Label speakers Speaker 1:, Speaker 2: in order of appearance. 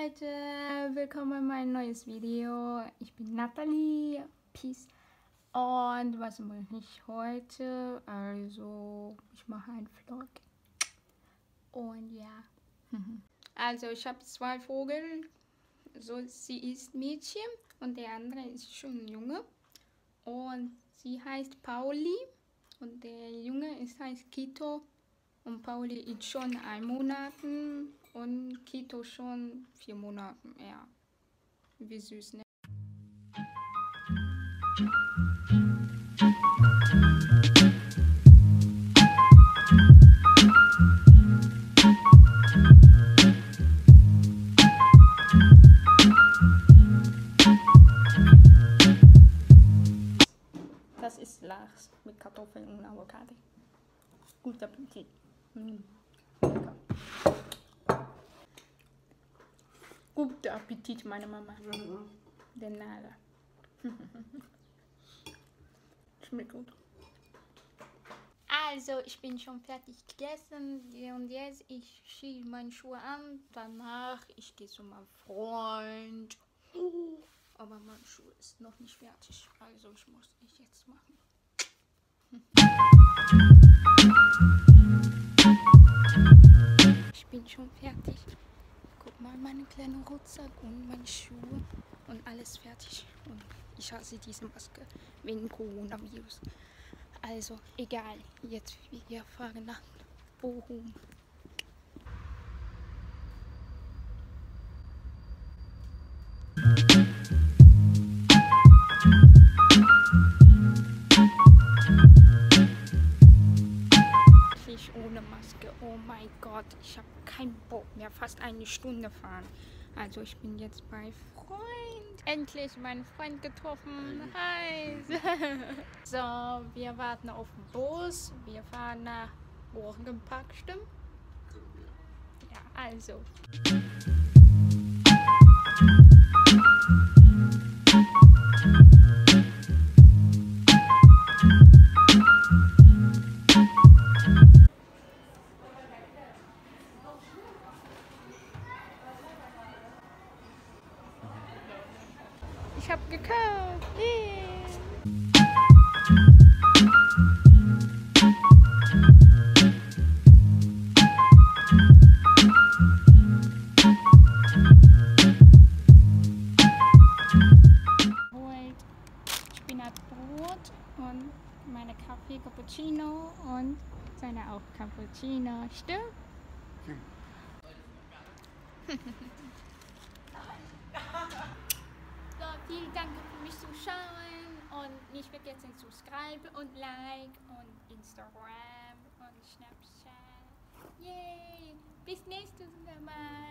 Speaker 1: Leute, willkommen in mein neues Video. Ich bin Nathalie, Peace. Und was mache ich heute? Also, ich mache einen Vlog. Und ja. Also, ich habe 2 Vögel. So, sie ist Mädchen und der andere ist schon ein Junge. Und sie heißt Pauli und der Junge heißt Kito. Und Pauli ist schon 1 Monat und Kito schon 4 Monate. Ja, wie süß, ne? Das ist Lachs mit Kartoffeln und Avocado. Guten Appetit. Lecker. Guten Appetit, meine Mama. De nada. Schmeckt gut. Also, ich bin schon fertig gegessen und jetzt ich ziehe meine Schuhe an. Danach ich gehe zu meinem Freund. Aber mein Schuh ist noch nicht fertig, also ich muss es jetzt machen. Ich bin schon fertig. Guck mal, meine kleinen Rucksack und meine Schuhe und alles fertig. Und ich hasse diese Maske wegen Coronavirus. Also egal, jetzt wir fahren nach Bochum. Ohne Maske, oh mein Gott, ich habe keinen Bock mehr, fast 1 Stunde fahren. Also ich bin jetzt bei Freund, endlich meinen Freund getroffen, hi. So, wir warten auf den Bus, wir fahren nach Borkenpark, stimmt? Ja, also. Ich habe gekauft. Spinatbrot und meine Kaffee Cappuccino und seine auch Cappuccino. Stimmt? So, vielen Dank für mich zu schauen und nicht vergessen zu subscribe und like und Instagram und Snapchat. Yay! Bis nächstes Mal.